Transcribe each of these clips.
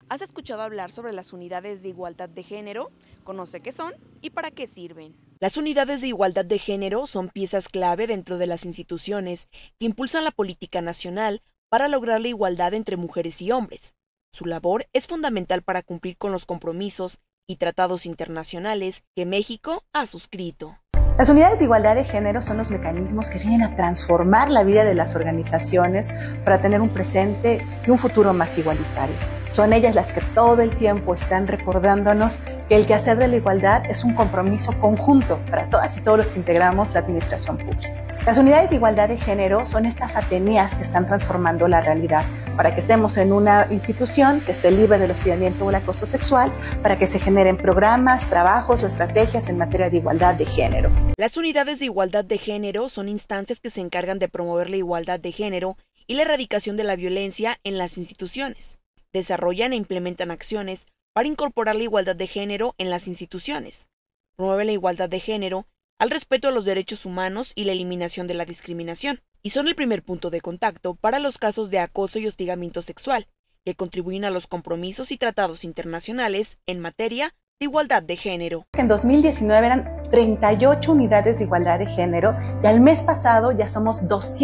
¿Has escuchado hablar sobre las unidades de igualdad de género? Conoce qué son y para qué sirven. Las unidades de igualdad de género son piezas clave dentro de las instituciones que impulsan la política nacional para lograr la igualdad entre mujeres y hombres. Su labor es fundamental para cumplir con los compromisos y tratados internacionales que México ha suscrito. Las unidades de igualdad de género son los mecanismos que vienen a transformar la vida de las organizaciones para tener un presente y un futuro más igualitario. Son ellas las que todo el tiempo están recordándonos que el quehacer de la igualdad es un compromiso conjunto para todas y todos los que integramos la administración pública. Las unidades de igualdad de género son estas Ateneas que están transformando la realidad para que estemos en una institución que esté libre del hostigamiento o el acoso sexual, para que se generen programas, trabajos o estrategias en materia de igualdad de género. Las unidades de igualdad de género son instancias que se encargan de promover la igualdad de género y la erradicación de la violencia en las instituciones. Desarrollan e implementan acciones para incorporar la igualdad de género en las instituciones. Promueven la igualdad de género al respeto a los derechos humanos y la eliminación de la discriminación, y son el primer punto de contacto para los casos de acoso y hostigamiento sexual, que contribuyen a los compromisos y tratados internacionales en materia de igualdad de género. En 2019 eran 38 unidades de igualdad de género y al mes pasado ya somos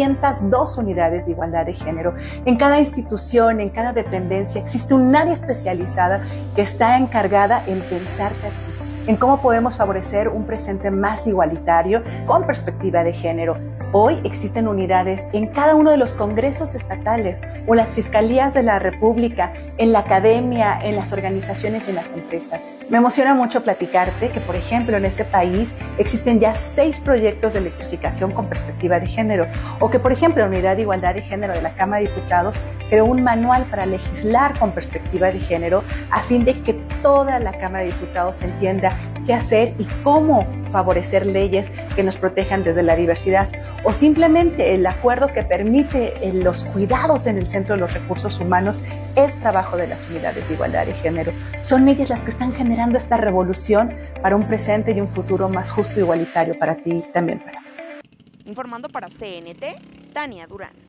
202 unidades de igualdad de género. En cada institución, en cada dependencia existe un área especializada que está encargada en pensarte a ti, en cómo podemos favorecer un presente más igualitario con perspectiva de género. Hoy existen unidades en cada uno de los congresos estatales o en las fiscalías de la República, en la academia, en las organizaciones y en las empresas. Me emociona mucho platicarte que, por ejemplo, en este país existen ya 6 proyectos de electrificación con perspectiva de género, o que, por ejemplo, la Unidad de Igualdad de Género de la Cámara de Diputados creó un manual para legislar con perspectiva de género a fin de que toda la Cámara de Diputados entienda qué hacer y cómo favorecer leyes que nos protejan desde la diversidad, o simplemente el acuerdo que permite los cuidados en el centro de los recursos humanos es trabajo de las unidades de igualdad de género. Son ellas las que están generando esta revolución para un presente y un futuro más justo e igualitario para ti y también para mí. Informando para CNT, Tania Durán.